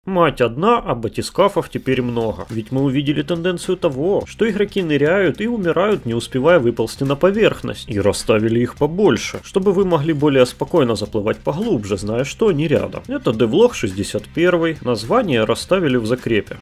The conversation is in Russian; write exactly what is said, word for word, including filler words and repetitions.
Мать одна, а батискафов теперь много. Ведь мы увидели тенденцию того, что игроки ныряют и умирают, не успевая выползти на поверхность. И расставили их побольше, чтобы вы могли более спокойно заплывать поглубже, зная, что они рядом. Это Девлог шестьдесят один, название расставили в закрепе.